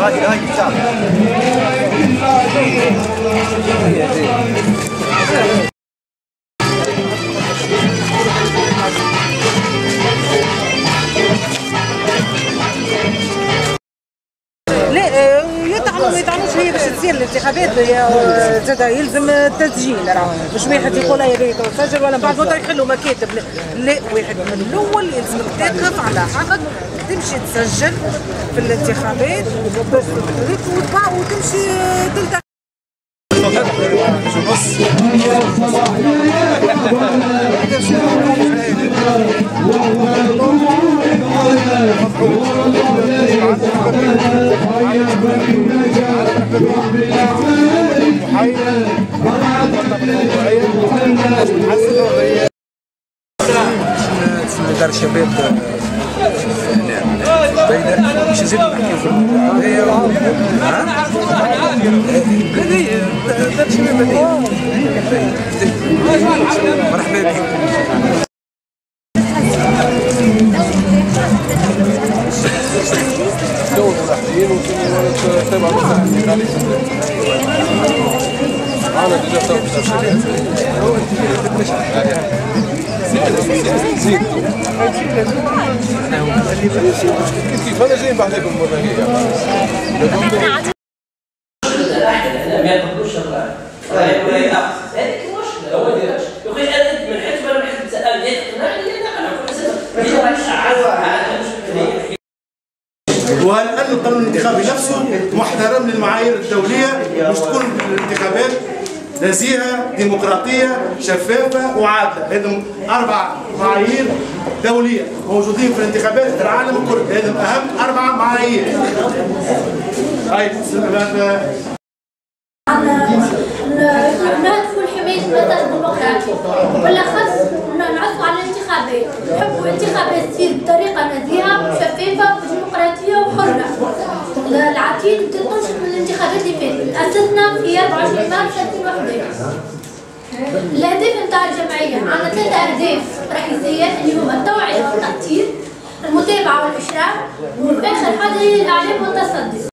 ما يطعنوش هي باش تصير الانتخابات زاد يلزم التسجيل، راه مش واحد يقول يا ريت تسجل ولا بعد ما يخلوا مكاتب، لا واحد من الاول يلزمك تقف على حقك تمشي تسجل في الانتخابات باش تطبع وتمشي تلتحق. دار الشباب باينه باش نزيدو نحكيو في الموضوع هذايا. بلادية دار الشباب بلادية. مرحبا بكم. كيف انا جاي بحدكم المره الجايه ما يقبلوش ولا يأخذ هذيك المشكله هو ديرها يا اخي انا من حيث انا نحب نسال يقنعني وهل أن القانون الانتخابي نفسه محترم للمعايير الدولية باش تكون الانتخابات نزيهة ديمقراطية شفافة وعادلة. هذم 4 معايير دولية موجودين في الانتخابات في العالم الكل، هذم أهم 4 معايير. نهدفوا لحماية المسار الديمقراطي وبالأخص نعرفوا على الانتخابات، نحبوا الانتخابات تصير بطريقة نزيهة وشفافة وديمقراطية وحرة. العتيد ما تنقصش من الانتخابات اللي فاتت، أسسنا في 24 مارس 2011. الأهداف نتاع الجمعية عندنا 3 أهداف رئيسية اللي هما التوعية والتأثير، المتابعة والإشراف، وآخر حاجة هي الإعلام والتصدي.